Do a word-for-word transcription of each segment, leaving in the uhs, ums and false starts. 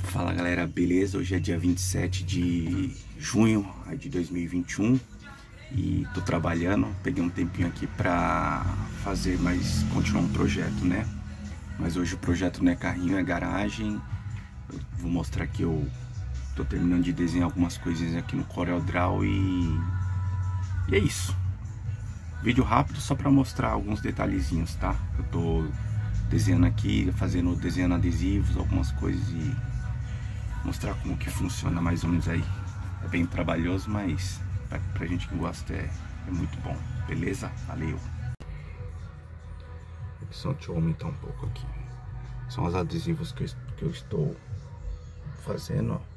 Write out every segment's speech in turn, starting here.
Fala galera, beleza? Hoje é dia vinte e sete de junho de dois mil e vinte e um e tô trabalhando, peguei um tempinho aqui pra fazer mais, continuar um projeto, né? Mas hoje o projeto não é carrinho, é garagem. Eu vou mostrar que eu tô terminando de desenhar algumas coisinhas aqui no CorelDRAW e... e é isso. Vídeo rápido só pra mostrar alguns detalhezinhos, tá? Eu tô desenhando aqui, fazendo, desenhando adesivos, algumas coisas e mostrar como que funciona mais ou menos aí. É bem trabalhoso, mas pra, pra gente que gosta é, é muito bom. Beleza? Valeu! Só deixa eu aumentar um pouco aqui. São os adesivos que eu, que eu estou fazendo, ó.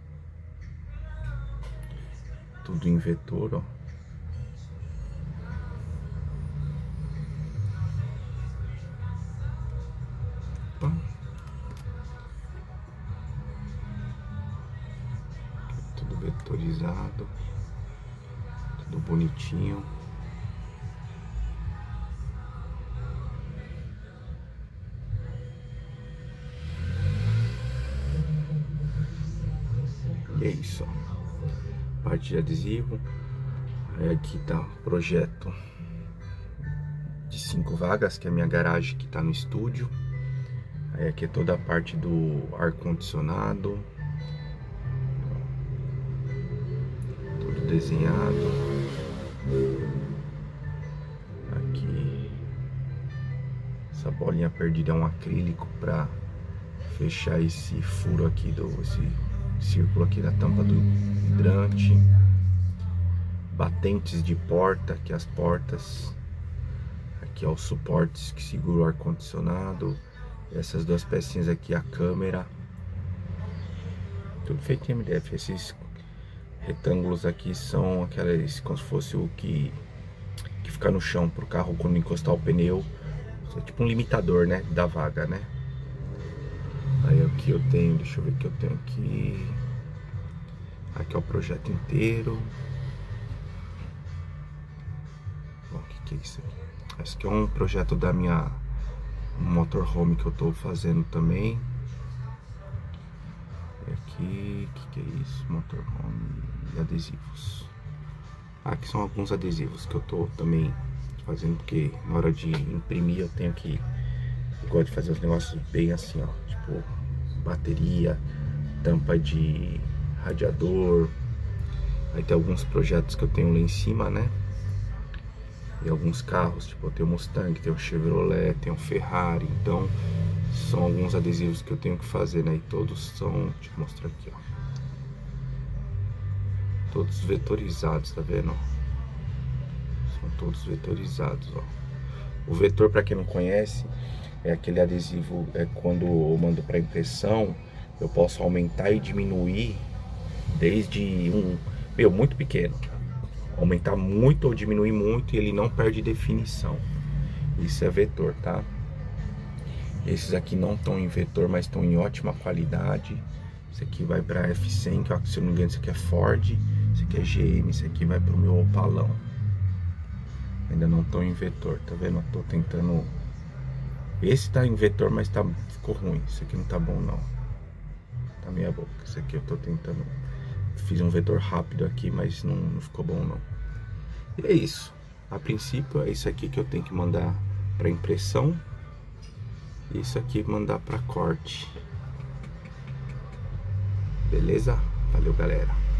Tudo em vetor, ó. Opa. Tudo vetorizado, tudo bonitinho. E é isso, ó. Parte de adesivo. Aí aqui tá o projeto de cinco vagas, que é a minha garagem que tá no estúdio. Aí aqui é toda a parte do ar-condicionado. Tudo desenhado. Aqui essa bolinha perdida é um acrílico para fechar esse furo aqui, do esse círculo aqui da tampa do hidrante. Batentes de porta, aqui as portas. Aqui ó, os suportes que seguram o ar-condicionado. Essas duas pecinhas aqui, a câmera. Tudo feito em M D F. Esses retângulos aqui são aquelas, como se fosse o que, que fica no chão pro carro quando encostar o pneu. É tipo um limitador, né, da vaga, né? Aí aqui eu tenho, deixa eu ver o que eu tenho aqui. Aqui é o projeto inteiro. Bom, o que, que é isso aqui? Esse aqui é um projeto da minha motorhome que eu tô fazendo também. E aqui, o que, que é isso? Motorhome e adesivos. Ah, aqui são alguns adesivos que eu tô também fazendo, porque na hora de imprimir eu tenho que... Eu gosto de fazer os negócios bem assim, ó. Tipo, bateria, tampa de radiador. Aí tem alguns projetos que eu tenho lá em cima, né? E alguns carros, tipo, eu tenho Mustang, tenho Chevrolet, tenho Ferrari. Então, são alguns adesivos que eu tenho que fazer, né? E todos são... Deixa eu mostrar aqui, ó. Todos vetorizados, tá vendo? São todos vetorizados, ó. O vetor, pra quem não conhece, é aquele adesivo, é quando eu mando para impressão, eu posso aumentar e diminuir desde um, meu, muito pequeno, aumentar muito ou diminuir muito e ele não perde definição. Isso é vetor, tá? Esses aqui não estão em vetor, mas estão em ótima qualidade. Esse aqui vai para F cem, que se eu não me engano, esse aqui é Ford, esse aqui é G M, esse aqui vai para o meu Opalão. Ainda não estão em vetor, tá vendo? Eu tô tentando... Esse tá em vetor, mas tá, ficou ruim. Esse aqui não tá bom, não. Tá meia boca. Esse aqui eu tô tentando... Fiz um vetor rápido aqui, mas não, não ficou bom, não. E é isso. A princípio, é isso aqui que eu tenho que mandar pra impressão. E isso aqui mandar pra corte. Beleza? Valeu, galera.